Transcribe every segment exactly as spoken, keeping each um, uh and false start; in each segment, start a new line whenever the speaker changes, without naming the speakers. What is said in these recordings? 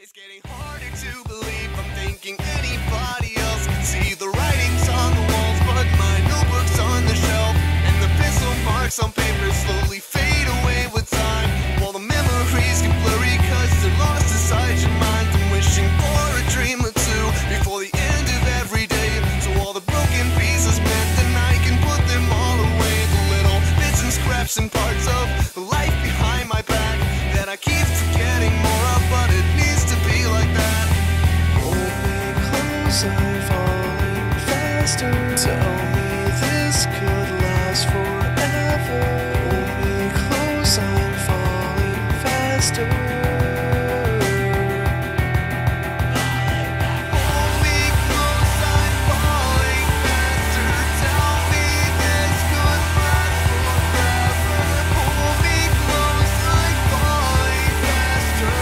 It's getting harder to believe I'm thinking anybody else can see the writings on the walls, but my notebook's on the shelf, and the pencil marks on paper slowly fade away with time, while the memories get blurry cause they're lost inside your mind. I'm wishing for a dream or two before the end of every day, so all the broken pieces mend and I can put them all away. The little bits and scraps and parts of the life behind my back that I keep forgetting more of, but it needs to be like that.
Hold me close, I'm falling faster. Tell me this could last forever. Hold me close, I'm falling faster.
Hold me close, I'm falling faster. Tell me this could last forever. Hold me close, I'm falling faster.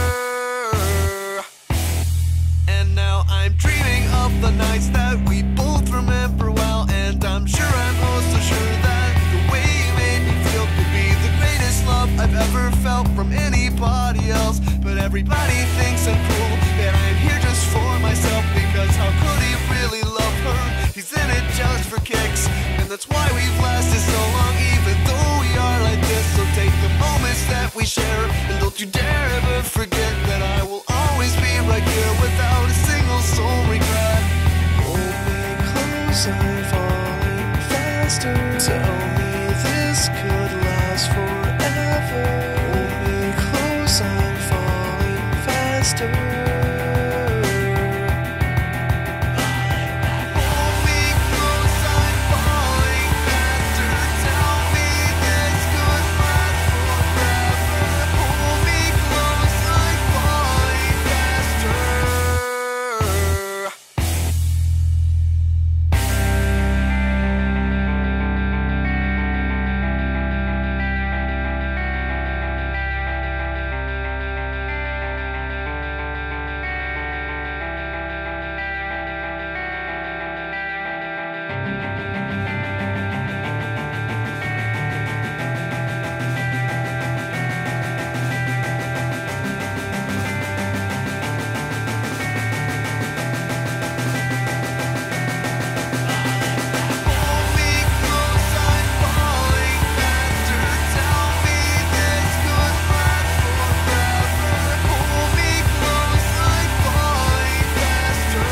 And now I'm dreaming of the nights that we both remember well, and I'm sure I'm also sure that the way you made me feel could be the greatest love I've ever felt from anybody else. But everybody thinks I'm cruel, that I'm here just for myself, because how could he really love her? He's in it just for kicks, and that's why we've lasted so long, even though we are like this. So take the moments that we share, and don't you dare ever forget that I will always be right here without a single soul regret.
Hold me close, I'm falling faster. Tell me this could last forever. Hold me close, I'm falling faster.
Hold me close, I'm falling faster. Tell me this could last forever. Hold me close, I'm falling faster. Hold me close, I'm falling faster. Tell me this could last forever. Hold me close, I'm falling faster.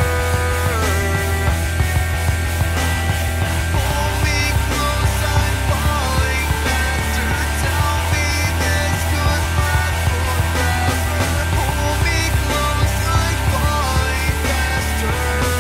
Hold me close, I'm falling faster. Tell me this could last forever. Hold me close, I'm falling faster.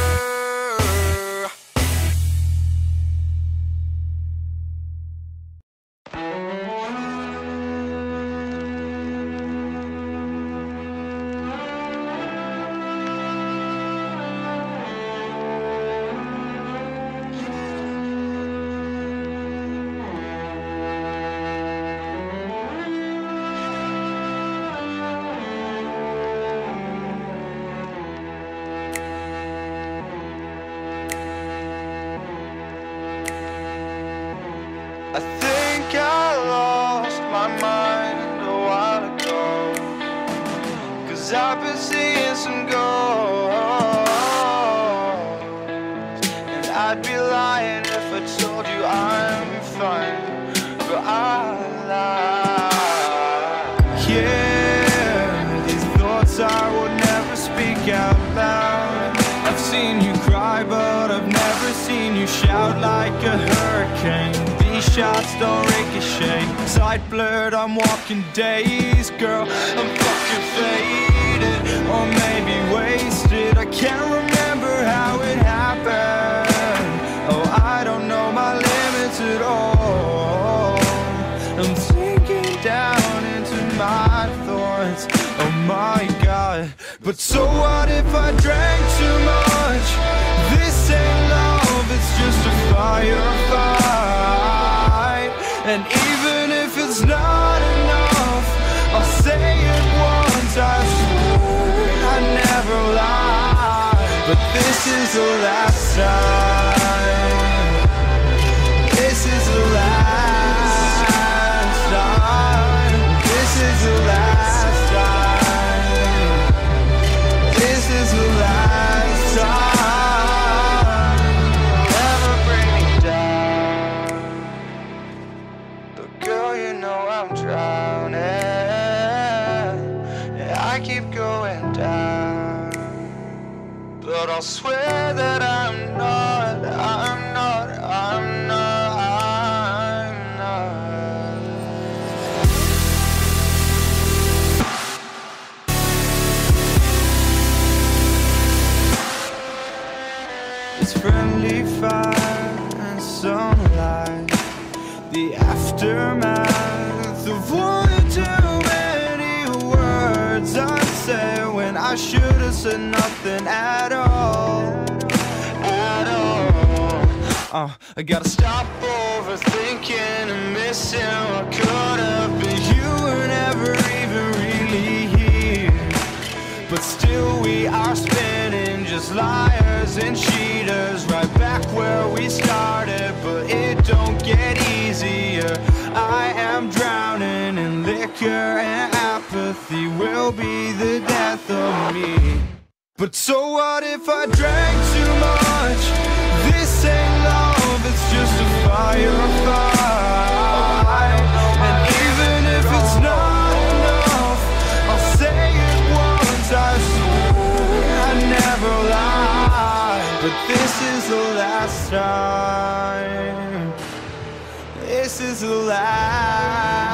I think I lost my mind a while ago, 'cause I've been seeing some ghosts, and I'd be lying if I told you I'm fine, but I lie. Yeah, these thoughts I would never speak out loud. I've seen you cry, but I've never seen you shout like a hurricane. These shots don't ricochet. Sight blurred, I'm walking days. Girl, I'm fucking faded, or maybe wasted. I can't remember how it happened. Oh, I don't know my limits at all. I'm sinking down into my thoughts. Oh my God. But so what if I drank too much? This ain't love, it's just a firefight. And even if it's not enough, I'll say it once, I swear I never lie. But this is the last time. This is the last time. This is the last time.
keep going down. But I'll swear that I'm not, I'm not, I'm not, I'm not.
It's friendly fire and sunlight, the aftermath of one too many words I say when I should have said nothing at all, at all. Uh, I gotta stop overthinking and missing what could have been. You were never even really here, but still we are spinning, just liars and cheaters, right back where we started. But it don't get easier. I am drowning in liquor, and apathy will be the death of me. But so what if I drank too much? This ain't love, it's just a firefight. And even if it's not enough, I'll say it once. I swear I never lied, but this is the last time. This is the last.